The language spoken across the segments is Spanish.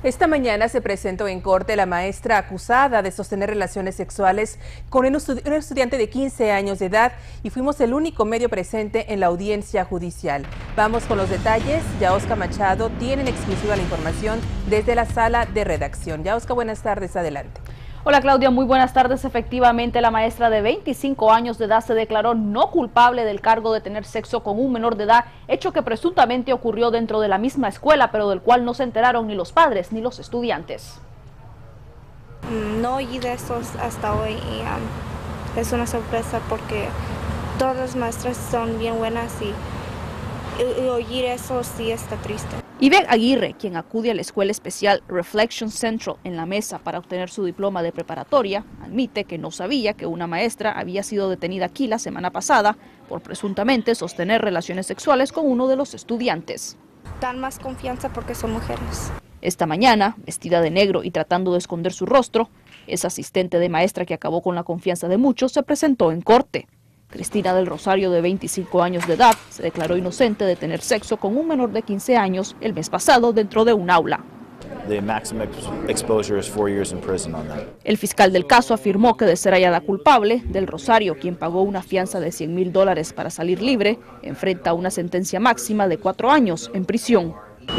Esta mañana se presentó en corte la maestra acusada de sostener relaciones sexuales con un estudiante de 15 años de edad y fuimos el único medio presente en la audiencia judicial. Vamos con los detalles. Yaosca Machado tiene en exclusiva la información desde la sala de redacción. Yaosca, buenas tardes, adelante. Hola Claudia, muy buenas tardes. Efectivamente, la maestra de 25 años de edad se declaró no culpable del cargo de tener sexo con un menor de edad, hecho que presuntamente ocurrió dentro de la misma escuela, pero del cual no se enteraron ni los padres ni los estudiantes. No oí de eso hasta hoy y es una sorpresa porque todas las maestras son bien buenas y oír eso sí está triste. Ivette Aguirre, quien acude a la escuela especial Reflection Central en La Mesa para obtener su diploma de preparatoria, admite que no sabía que una maestra había sido detenida aquí la semana pasada por presuntamente sostener relaciones sexuales con uno de los estudiantes. Dan más confianza porque son mujeres. Esta mañana, vestida de negro y tratando de esconder su rostro, esa asistente de maestra que acabó con la confianza de muchos se presentó en corte. Cristina del Rosario, de 25 años de edad, se declaró inocente de tener sexo con un menor de 15 años el mes pasado dentro de un aula. El fiscal del caso afirmó que de ser hallada culpable, del Rosario, quien pagó una fianza de $100,000 para salir libre, enfrenta una sentencia máxima de 4 años en prisión.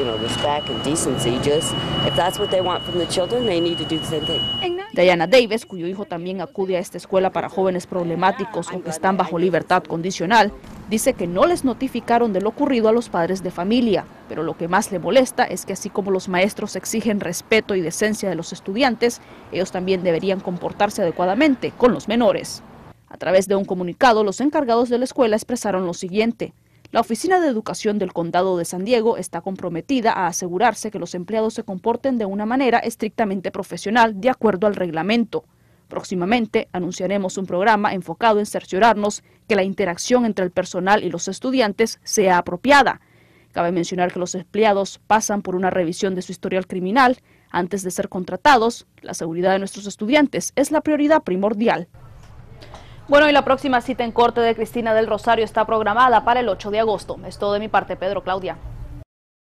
Diana Davis, cuyo hijo también acude a esta escuela para jóvenes problemáticos o que están bajo libertad condicional, dice que no les notificaron de lo ocurrido a los padres de familia, pero lo que más le molesta es que así como los maestros exigen respeto y decencia de los estudiantes, ellos también deberían comportarse adecuadamente con los menores. A través de un comunicado, los encargados de la escuela expresaron lo siguiente: la Oficina de Educación del Condado de San Diego está comprometida a asegurarse que los empleados se comporten de una manera estrictamente profesional de acuerdo al reglamento. Próximamente anunciaremos un programa enfocado en cerciorarnos que la interacción entre el personal y los estudiantes sea apropiada. Cabe mencionar que los empleados pasan por una revisión de su historial criminal antes de ser contratados. La seguridad de nuestros estudiantes es la prioridad primordial. Bueno, y la próxima cita en corte de Cristina del Rosario está programada para el 8 de agosto. Es todo de mi parte, Pedro, Claudia.